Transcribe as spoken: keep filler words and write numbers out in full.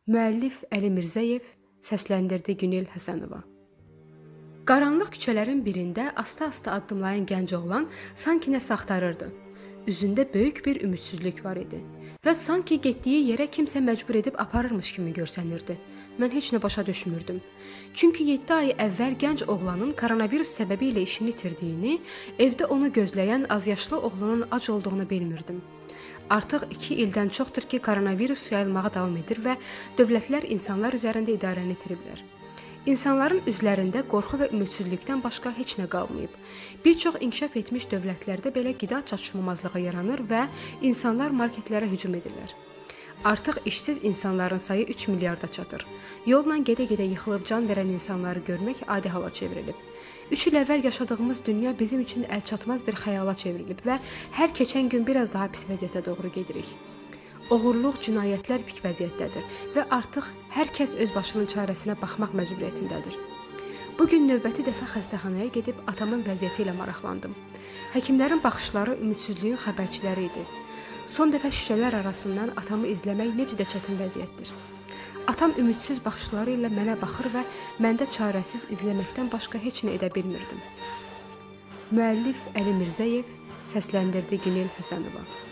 Müəllif Əli Mirzəyev, səsləndirdi Günel Həsənova. Qaranlıq küçələrin birində asta-asta addımlayan gənc oğlan sanki nəsə axtarırdı. Üzündə böyük bir ümidsizlik var idi və sanki getdiyi yerə kimsə məcbur edib aparırmış kimi görsənirdi. Mən heç nə başa düşmürdüm. Çünki yeddi ay əvvəl gənc oğlanın koronavirus səbəbi ilə işini itirdiyini, evdə onu gözləyən azyaşlı oğlanın ac olduğunu bilmirdim. Artıq iki ildən çoxdur ki, koronavirus yayılmağa davam edir və dövlətlər insanlar üzərində idarəni itiriblər. İnsanların üzlərində qorxu və ümidsizlikdən başqa heç nə qalmayıb. Bir çox inkişaf etmiş dövlətlərdə belə qida çatışmamazlığı yaranır və insanlar marketlərə hücum edirlər. Artıq işsiz insanların sayı üç milyarda çatır. Yolla gedə-gedə yıxılıb can verən insanları görmək adi hala çevrilib. Üç il əvvəl yaşadığımız dünya bizim üçün əlçatmaz bir xəyala çevrilib və hər keçən gün biraz daha pis vəziyyətə doğru gedirik. Oğurluq, cinayətlər pik vəziyyətdədir və artıq hər kəs öz başının çarəsinə baxmaq məcburiyyətindədir. Bugün növbəti dəfə xəstəxanaya gedib atamın vəziyyəti ilə maraqlandım. Həkimlərin baxışları ümidsizliyin xəbərçiləri idi. Son dəfə şüşələr arasından atamı izləmək necə də çətin vəziyyətdir. Atam ümidsiz baxışları ilə mənə baxır və məndə çarəsiz izləməkdən başqa heç nə edə bilmirdim. Müəllif Əli Mirzəyev, səsləndirdi Günel Həsənova.